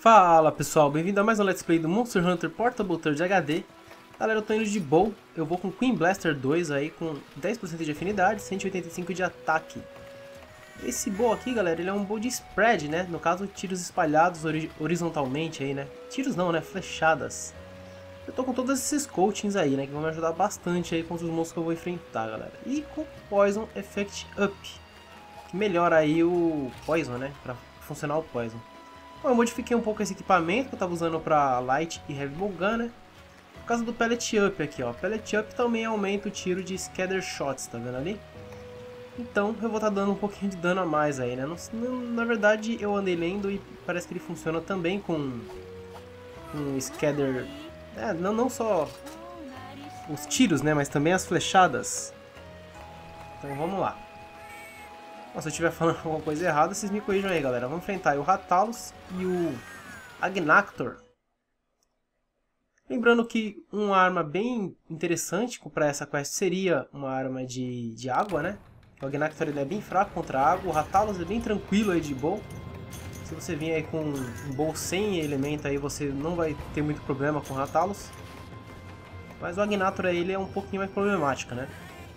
Fala pessoal, bem-vindo a mais um Let's Play do Monster Hunter Portable Third HD. Galera, eu tô indo de Bow, eu vou com Queen Blaster 2 aí com 10% de afinidade, 185 de ataque. Esse bow aqui, galera, ele é um bow de spread, né? No caso, tiros espalhados horizontalmente aí, né? Tiros não, né? Flechadas. Eu tô com todos esses coachings aí, né? Que vão me ajudar bastante aí contra os monstros que eu vou enfrentar, galera. E com Poison Effect Up, que melhora aí o Poison, né? Pra funcionar o Poison. Bom, eu modifiquei um pouco esse equipamento que eu tava usando pra Light e Heavy Bowgun, né? Por causa do Pellet Up aqui, ó. Pellet Up também aumenta o tiro de Scatter Shots, tá vendo ali? Então eu vou estar dando um pouquinho de dano a mais aí, né? Na verdade eu andei lendo e parece que ele funciona também com Scatter... não só os tiros, né? Mas também as flechadas. Então vamos lá. Bom, se eu estiver falando alguma coisa errada, vocês me corrijam aí, galera. Vamos enfrentar aí o Rathalos e o Agnaktor. Lembrando que uma arma bem interessante para essa quest seria uma arma de água, né? O Agnaktor ele é bem fraco contra a água, o Rathalos é bem tranquilo aí de bow. Se você vir aí com um bow sem elemento aí, você não vai ter muito problema com o Rathalos. Mas o Agnaktor aí, ele é um pouquinho mais problemático, né?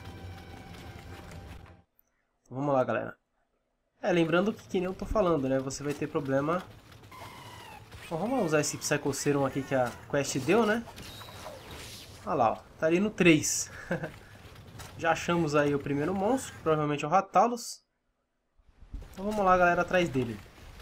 Vamos lá, galera. Lembrando que nem eu tô falando, né? Você vai ter problema... Bom, vamos usar esse Psycho Serum aqui que a quest deu, né? Olha lá, ó. Tá ali no 3. Já achamos aí o primeiro monstro, que provavelmente é o Rathalos. Então vamos lá, galera, atrás dele.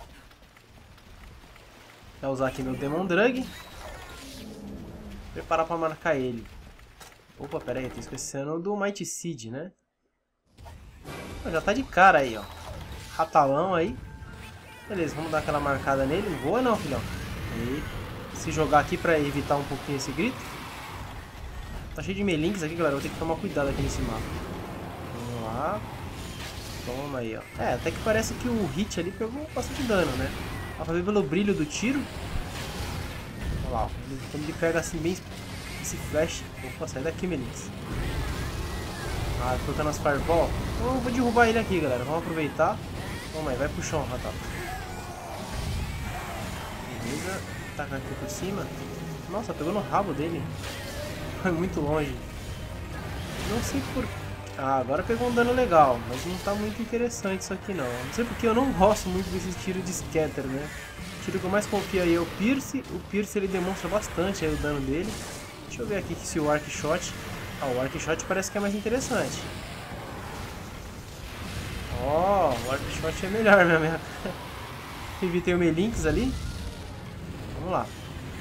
Vou usar aqui meu Demon Drug. Preparar pra marcar ele. Opa, pera aí, tô esquecendo do Mighty Seed, né? Já tá de cara aí, ó. Ratalão aí. Beleza, vamos dar aquela marcada nele. Não voa não, filhão. E se jogar aqui pra evitar um pouquinho esse grito. Tá cheio de melinks aqui, galera. Vou ter que tomar cuidado aqui nesse mapa. Vamos lá. Toma aí, ó. Até que parece que o hit ali pegou bastante dano, né? Dá pra ver pelo brilho do tiro. Olha lá, ó. Quando ele pega assim bem esse flash. Opa, sai daqui, melinks. Colocando as fireball. Então eu vou derrubar ele aqui, galera. Vamos aproveitar. Toma aí, vai pro chão, Rathalos. Beleza. Tacar aqui por cima. Nossa, pegou no rabo dele. Foi muito longe. Não sei por... agora pegou um dano legal. Mas não tá muito interessante isso aqui, não. Não sei porque eu não gosto muito desses tiros de scatter, né? O tiro que eu mais confio aí é o Pierce. O Pierce, ele demonstra bastante aí o dano dele. Deixa eu ver aqui se o Arc Shot... o Arc Shot parece que é mais interessante. O Arc Shot é melhor mesmo. Evitei o Melinks ali. Vamos lá.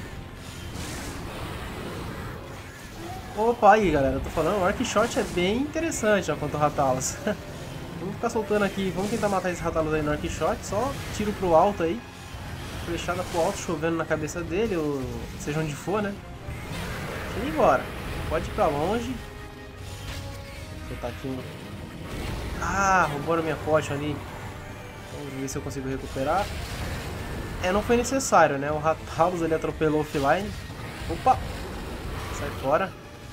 Opa, aí galera, eu tô falando, o Arc Shot é bem interessante, ó, contra o Rathalos. Vamos ficar soltando aqui, vamos tentar matar esse Rathalos aí no Arc Shot, só tiro pro alto aí. Flechada pro alto, chovendo na cabeça dele, ou seja onde for, né? Deixa ele ir embora. Pode ir pra longe. Vou soltar aqui um... roubaram minha potion ali. Vamos ver se eu consigo recuperar. Não foi necessário, né? O Rathalos ele atropelou offline. Opa! Sai fora.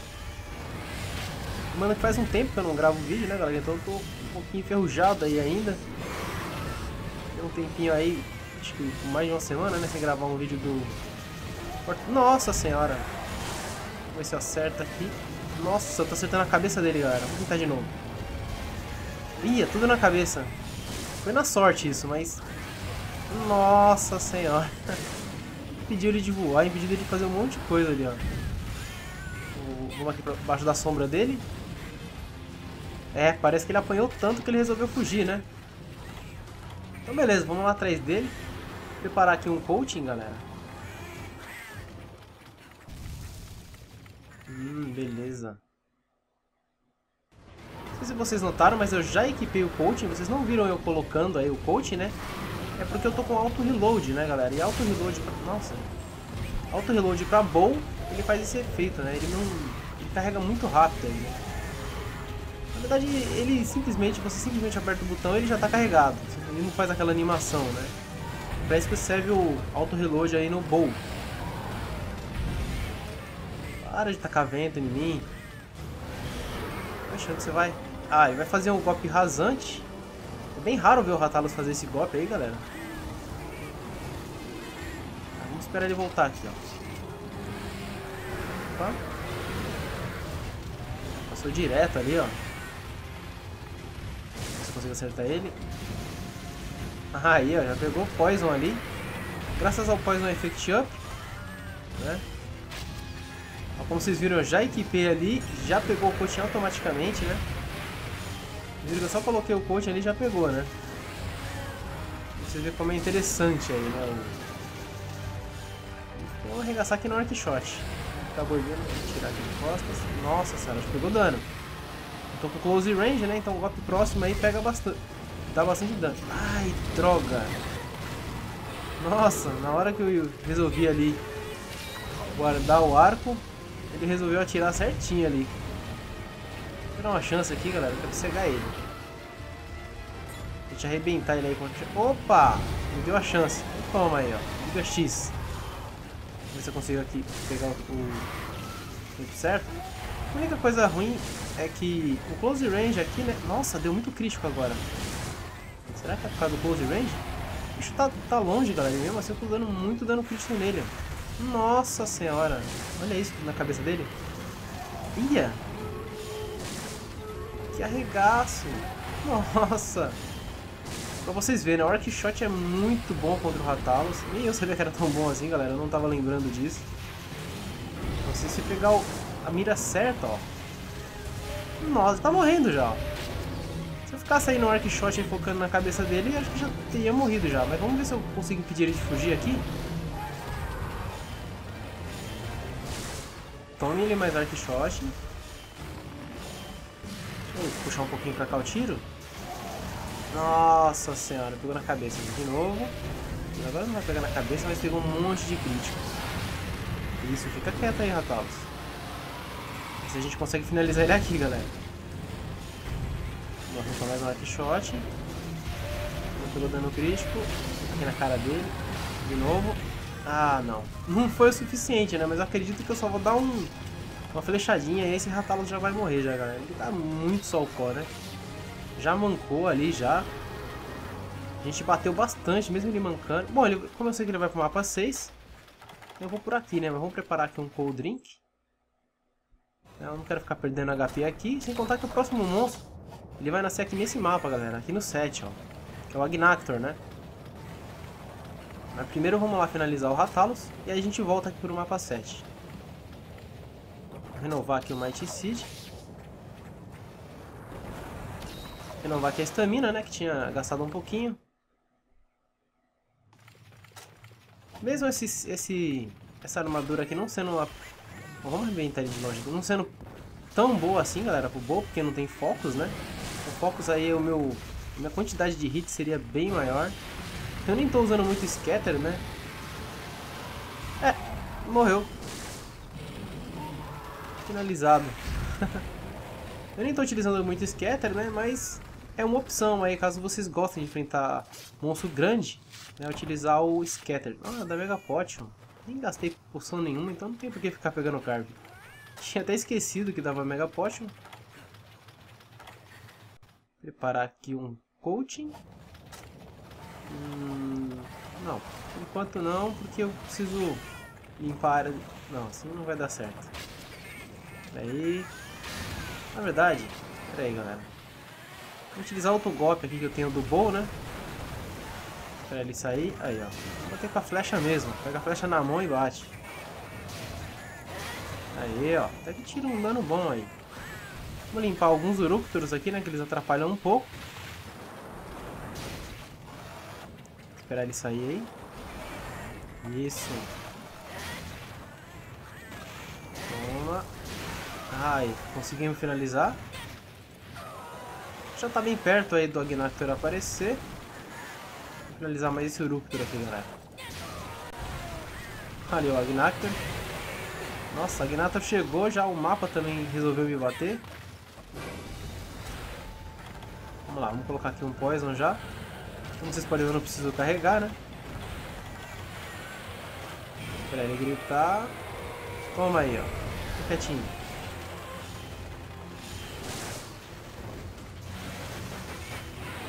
Mano, que faz um tempo que eu não gravo vídeo, né, galera? Então eu tô um pouquinho enferrujado aí ainda. Tem um tempinho aí, acho que mais de uma semana, né? Sem gravar um vídeo do... Nossa senhora! Vamos ver se eu acerto aqui. Nossa, eu tô acertando a cabeça dele, galera. Vamos tentar de novo. Ih, é tudo na cabeça. Foi na sorte isso, mas... Nossa senhora. Impediu ele de voar, impediu ele de fazer um monte de coisa ali, ó. Vamos aqui pra baixo da sombra dele. Parece que ele apanhou tanto que ele resolveu fugir, né? Então beleza, vamos lá atrás dele. Preparar aqui um coaching, galera. Beleza. Não sei se vocês notaram, mas eu já equipei o coaching. Vocês não viram eu colocando aí o coaching, né? É porque eu tô com auto reload, né, galera? E auto reload pra... Nossa. Auto reload pra bow, ele faz esse efeito, né? Ele carrega muito rápido aí, né? Na verdade, você simplesmente aperta o botão e ele já tá carregado. Ele não faz aquela animação, né? Pra isso que serve o auto reload aí no bow. Para de tacar vento em mim. Tô achando que você vai... ele vai fazer um golpe rasante. É bem raro ver o Rathalos fazer esse golpe aí, galera. esperar ele voltar aqui, ó. Opa. Passou direto ali, ó. Se consigo acertar ele. Aí, ó, já pegou o Poison ali. Graças ao Poison Effect Up, né? Como vocês viram, eu já equipei ali, já pegou o coach automaticamente, né? Viram que eu só coloquei o coach ali e já pegou, né? Vocês verem como é interessante aí, né? Vou arregaçar aqui no Arc Shot. Tá bordando, vou tirar aqui de costas. Nossa senhora, já pegou dano. Eu tô com close range, né? Então o golpe próximo aí pega bastante. Dá bastante dano. Ai, droga! Nossa, na hora que eu resolvi ali guardar o arco, ele resolveu atirar certinho ali. Vou dar uma chance aqui, galera. Eu quero cegar ele. Deixa eu arrebentar ele aí. Opa! Me deu a chance. Toma aí, ó. Liga X. Vamos ver se eu consigo aqui pegar o tempo certo. A única coisa ruim é que o close range aqui, né? Nossa, deu muito crítico agora. Será que é por causa do close range? O bicho tá longe, galera. E mesmo assim eu tô dando muito dano crítico nele. Nossa senhora. Olha isso na cabeça dele. Ia! Que arregaço! Nossa! Pra vocês verem, o Arc Shot é muito bom contra o Rathalos. Nem eu sabia que era tão bom assim, galera. Eu não tava lembrando disso. Então, se você pegar a mira certa, ó. Nossa, tá morrendo já, ó. Se eu ficasse aí no Arc Shot e focando na cabeça dele, acho que já teria morrido já. Mas vamos ver se eu consigo impedir ele de fugir aqui. Tome ele mais Arc Shot. Deixa eu puxar um pouquinho pra cá o tiro. Nossa senhora, pegou na cabeça de novo. Agora não vai pegar na cabeça, mas pegou um monte de crítico. Isso, fica quieto aí, Rathalos. Se a gente consegue finalizar ele aqui, galera. Vamos tomar mais um Arc Shot. Não pegou dano crítico. Aqui na cara dele. De novo. Ah, não. Não foi o suficiente, né? Mas eu acredito que eu só vou dar uma flechadinha e esse Rathalos já vai morrer, já, galera. Ele tá muito solcó, né? Já mancou ali, já. A gente bateu bastante, mesmo ele mancando. Bom, como eu sei que ele vai pro mapa 6, eu vou por aqui, né? Mas vamos preparar aqui um Cold Drink. Eu não quero ficar perdendo HP aqui. Sem contar que o próximo monstro, ele vai nascer aqui nesse mapa, galera. Aqui no 7, ó. Que é o Agnactor, né? Mas primeiro vamos lá finalizar o Rathalos. E aí a gente volta aqui pro mapa 7. Vou renovar aqui o Mighty Seed. Renovar aqui a estamina, né? Que tinha gastado um pouquinho. Mesmo essa armadura aqui não sendo uma... Vamos arrebentar ele de longe. Não sendo tão boa assim, galera, pro bow, porque não tem focus, né? O focus aí, a minha quantidade de hits seria bem maior. Eu nem tô usando muito scatter, né? Morreu. Finalizado. Eu nem tô utilizando muito scatter, né? Mas é uma opção aí, caso vocês gostem de enfrentar monstro grande, né? Utilizar o scatter. Ah, da Mega Potion. Nem gastei poção nenhuma, então não tem por que ficar pegando carb. Tinha até esquecido que dava Mega Potion. Preparar aqui um coaching. Não, por enquanto não, porque eu preciso limpar. Não, assim não vai dar certo. Peraí. Na verdade, peraí, galera. Vou utilizar outro golpe aqui que eu tenho do bow, né? Pra ele sair. Aí, ó. Vou bater com a flecha mesmo. Pega a flecha na mão e bate. Aí, ó. Até que tira um dano bom aí. Vou limpar alguns Uruptors aqui, né? Que eles atrapalham um pouco. Esperar ele sair aí. Isso. Toma. Ai, conseguimos finalizar. Já tá bem perto aí do Agnactor aparecer. Vou finalizar mais esse Uruptor aqui, galera. Ali o Agnactor. Nossa, o Agnactor chegou, já o mapa também resolveu me bater. Vamos lá, vamos colocar aqui um Poison já. Como vocês podem ver, eu não preciso carregar, né? Espera ele gritar. Toma aí, ó. Fica quietinho.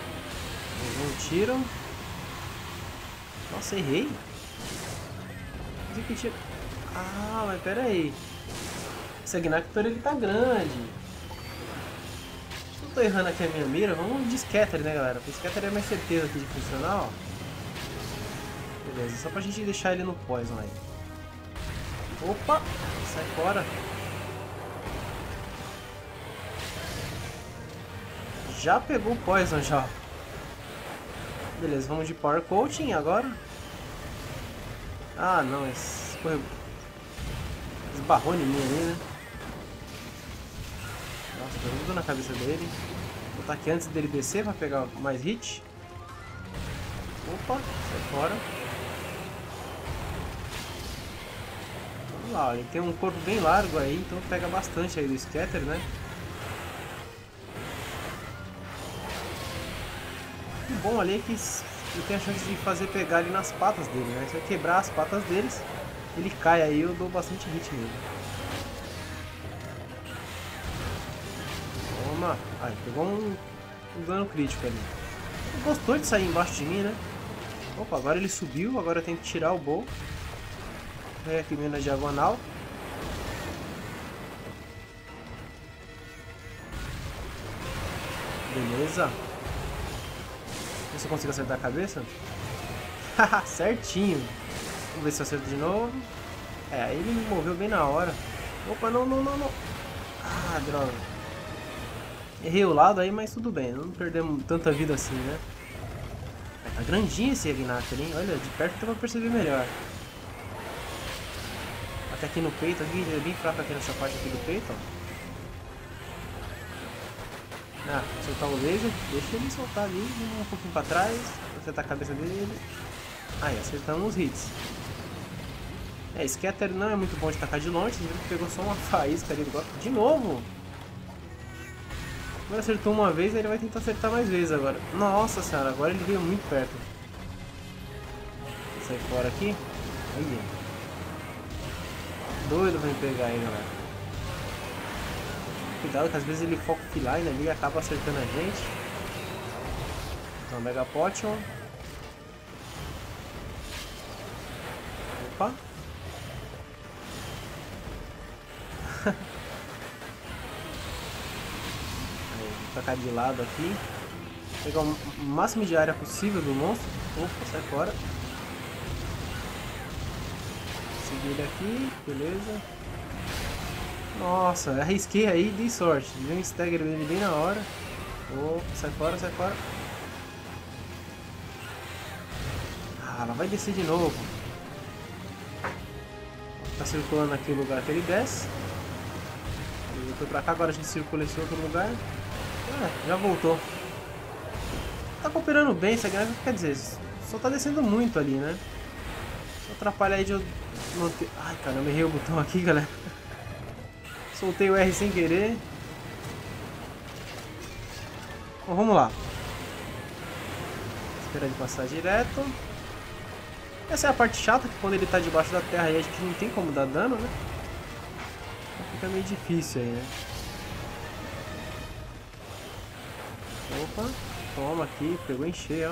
Eles não tiram. Nossa, errei. Consegui que tira... Ah, mas pera aí. Esse Agnactor ele tá grande. Não tô errando aqui a minha mira. Vamos de Scatter, né, galera? Porque Scatter é mais certeza aqui de funcionar, ó. Beleza, só pra gente deixar ele no Poison aí. Opa! Sai fora. Já pegou o Poison, já. Beleza, vamos de Power Coaching agora. Ah, não, esbarrou em mim ali, né? Nossa, tô tudo na cabeça dele. Vou botar aqui antes dele descer pra pegar mais hit. Opa, sai fora. Vamos lá, ele tem um corpo bem largo aí, então pega bastante aí do Scatter, né? O bom ali é que ele tem a chance de fazer pegar ele nas patas dele, né? Se eu quebrar as patas deles, ele cai aí, eu dou bastante hit nele. Toma! Ai, pegou um dano crítico ali. Ele gostou de sair embaixo de mim, né? Opa, agora ele subiu, agora eu tenho que tirar o bow. Vem aqui meio na diagonal. Beleza. Ver se eu consigo acertar a cabeça. Haha, certinho. Vamos ver se eu acerto de novo. É, ele me moveu bem na hora. Opa, não. Ah, droga. Errei o lado aí, mas tudo bem. Não perdemos tanta vida assim, né? Tá grandinho esse Agnactor, hein? Olha, de perto dá pra perceber melhor. Até aqui no peito, aqui, ele é bem fraco aqui nessa parte aqui do peito, ó. Ah, soltar o laser, deixa ele soltar ali, um pouquinho pra trás, acertar a cabeça dele. Aí, acertamos os hits. É, Scatter não é muito bom de tacar de longe, ele pegou só uma faísca ali agora. De novo! Agora acertou uma vez, ele vai tentar acertar mais vezes agora. Nossa senhora, agora ele veio muito perto. Sai fora aqui. Aí. Doido pra me pegar aí, galera. Cuidado que às vezes ele foca o offline ali e acaba acertando a gente. Então, Mega Potion. Opa. Aí, vou tacar de lado aqui. Pegar o máximo de área possível do monstro. Opa, sai fora. Seguir ele aqui, beleza. Nossa, arrisquei aí e dei sorte. Dei um stagger dele bem na hora. Opa, sai fora, sai fora. Ah, ela vai descer de novo. Tá circulando aqui o lugar que ele desce. Ele foi pra cá, agora a gente circula esse outro lugar. Ah, já voltou. Tá cooperando bem, essa greve, quer dizer, só tá descendo muito ali, né? Só atrapalha aí de eu não ter... Ai, caramba, errei o botão aqui, galera. Soltei o R sem querer. Bom, vamos lá. Esperar ele passar direto. Essa é a parte chata, que quando ele tá debaixo da terra aí a gente não tem como dar dano, né? Então fica meio difícil aí, né? Opa, toma aqui, pegou em cheio, ó.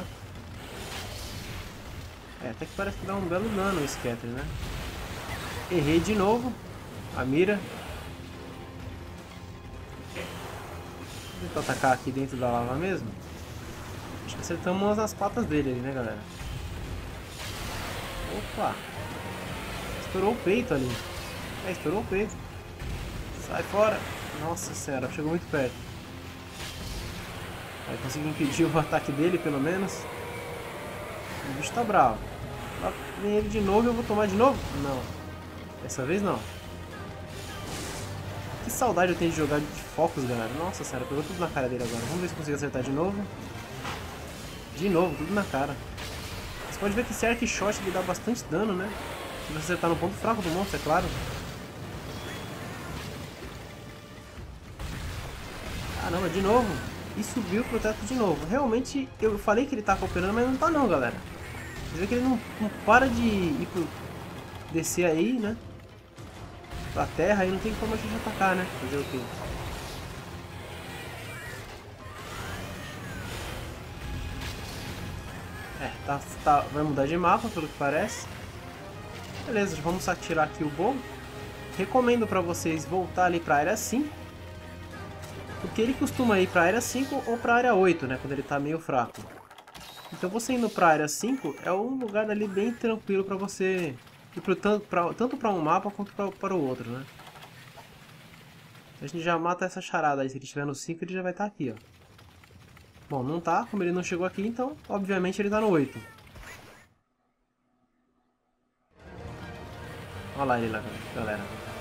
É, até que parece que dá um belo dano o Scatter, né? Errei de novo a mira. Vou tentar atacar aqui dentro da lava mesmo. Acho que acertamos as patas dele ali, né, galera? Opa! Estourou o peito ali. É, estourou o peito. Sai fora! Nossa senhora, chegou muito perto. Aí consegui impedir o ataque dele, pelo menos. O bicho tá bravo. Lá vem ele de novo e eu vou tomar de novo? Não. Dessa vez não. Que saudade eu tenho de jogar de focos, galera. Nossa senhora, pegou tudo na cara dele agora. Vamos ver se eu consigo acertar de novo. De novo, tudo na cara. Você pode ver que esse Arc Shot ele dá bastante dano, né? Se você acertar no ponto fraco do monstro, é claro. Caramba, de novo. E subiu pro teto de novo. Realmente, eu falei que ele tá cooperando, mas não tá não, galera. Você vê que ele não para de ir pro... descer aí, né? Pra terra, aí não tem como a gente atacar, né? Fazer o quê? É, vai mudar de mapa, pelo que parece. Beleza, vamos atirar aqui o Bow. Recomendo pra vocês voltar ali pra área 5. Porque ele costuma ir pra área 5 ou pra área 8, né? Quando ele tá meio fraco. Então você indo pra área 5 é um lugar ali bem tranquilo pra você ir tanto pra um mapa quanto para o outro, né? A gente já mata essa charada aí. Se ele estiver no 5 ele já vai estar aqui, ó. Bom, não tá. Como ele não chegou aqui, então obviamente ele tá no 8. Olha lá ele lá, galera.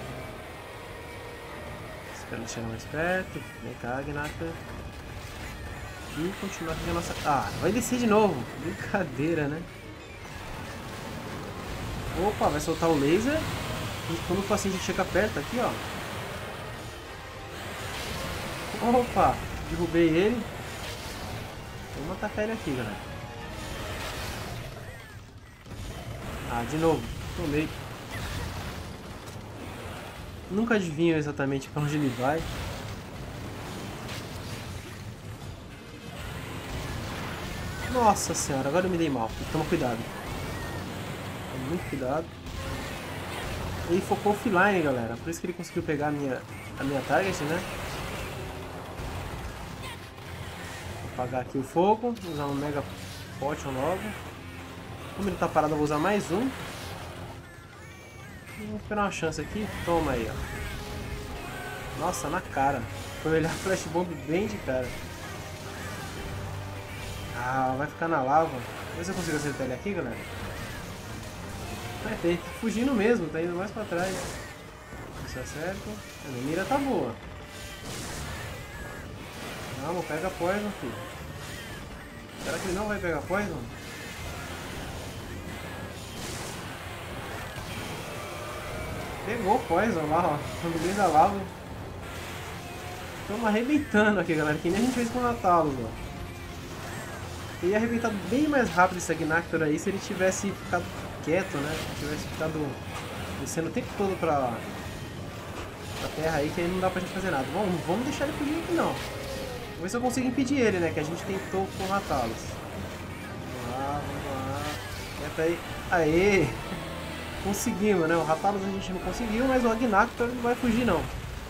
Espera ele chegar mais perto. Vem cá, Gnata. E continuar aqui a nossa... Ah, vai descer de novo. Brincadeira, né? Opa, vai soltar o laser. E quando o paciente chega perto aqui, ó. Opa, derrubei ele. Vamos atacar ele aqui, galera. Ah, de novo. Tomei. Nunca adivinho exatamente pra onde ele vai. Nossa senhora, agora eu me dei mal. Toma cuidado. Toma muito cuidado. Ele focou offline, galera. Por isso que ele conseguiu pegar a minha target, né? Vou apagar aqui o fogo. Usar um Mega Potion logo. Como ele tá parado, eu vou usar mais um. Vou esperar uma chance aqui. Toma aí, ó. Nossa, na cara. Foi olhar Flash Bomb bem de cara. Ah, vai ficar na lava. Vê se eu consigo acertar ele aqui, galera. Tá fugindo mesmo, tá indo mais pra trás. Isso acerta. A minha mira tá boa. Vamos, pega Poison, filho. Será que ele não vai pegar Poison? Pegou Poison lá, ó. No meio da lava. Estamos arrebentando aqui, galera. Que nem a gente fez com o Natalos, ó. Ele ia arrebentar bem mais rápido esse Agnactor aí se ele tivesse ficado quieto, né? Se tivesse ficado descendo o tempo todo pra terra aí, que aí não dá pra gente fazer nada. Vamos deixar ele fugir aqui não. Vamos ver se eu consigo impedir ele, né? Que a gente tentou com o Ratalos. Vamos lá. Quieta aí. Aê! Conseguimos, né? O Ratalos a gente não conseguiu, mas o Agnactor não vai fugir não.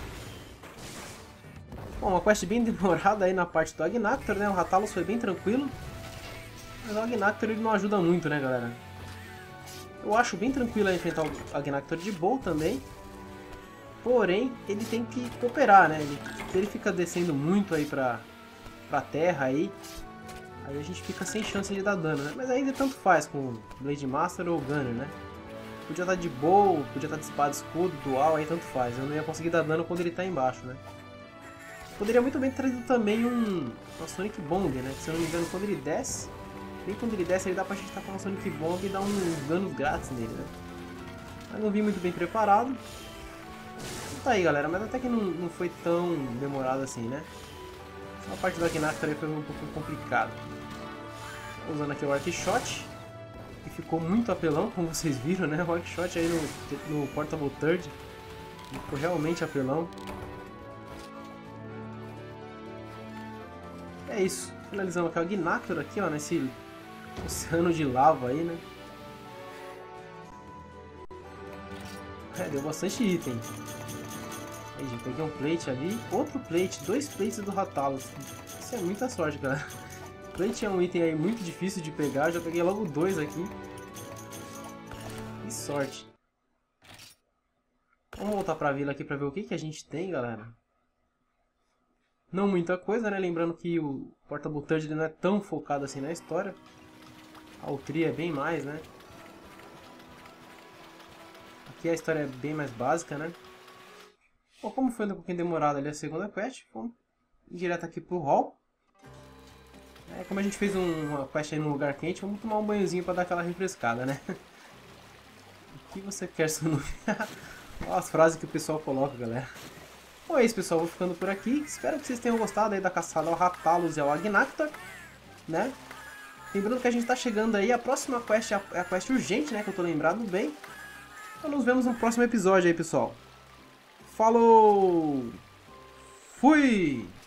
Bom, uma quest bem demorada aí na parte do Agnactor, né? O Ratalos foi bem tranquilo. Mas o Agnactor ele não ajuda muito, né, galera? Eu acho bem tranquilo enfrentar o Agnactor de Bow também. Porém, ele tem que cooperar, né? Ele fica descendo muito aí pra terra aí a gente fica sem chance de dar dano, né? Mas ainda tanto faz com Blade Master ou Gunner, né? Podia estar de Bow, podia estar de espada escudo, dual, aí tanto faz. Eu não ia conseguir dar dano quando ele tá embaixo, né? Poderia muito bem ter trazido também uma Sonic Bomb, né? Se eu não me engano, quando ele desce, bem quando ele desce, ele dá pra gente estar com uma Sonic Bomb e dar uns danos grátis nele, né? Mas não vim muito bem preparado. Então tá aí, galera, mas até que não foi tão demorado assim, né? Só a parte do Agnactor aí foi um pouco complicado. Usando aqui o Arc Shot, que ficou muito apelão, como vocês viram, né? O Arc Shot aí no Portable Third ficou realmente apelão. É isso, finalizando aqui o Agnactor aqui, ó, nesse oceano de lava aí, né? Deu bastante item. Aí, já peguei um plate ali, outro plate, 2 plates do Ratalos. Isso é muita sorte, galera. Plate é um item aí muito difícil de pegar, já peguei logo 2 aqui. Que sorte. Vamos voltar pra vila aqui pra ver o que a gente tem, galera. Não muita coisa, né? Lembrando que o Portable Third não é tão focado assim na história. A Ultria é bem mais, né? Aqui a história é bem mais básica, né? Bom, como foi um pouquinho demorado ali a segunda quest, vamos direto aqui pro hall. Como a gente fez uma quest aí num lugar quente, vamos tomar um banhozinho pra dar aquela refrescada, né? O que você quer, Sunu? Olha as frases que o pessoal coloca, galera. Bom, é isso, pessoal. Vou ficando por aqui. Espero que vocês tenham gostado aí da caçada ao Ratalos e ao Agnactor, né? Lembrando que a gente tá chegando aí, a próxima quest é a quest urgente, né? Que eu tô lembrado bem. Então nos vemos no próximo episódio aí, pessoal. Falou! Fui!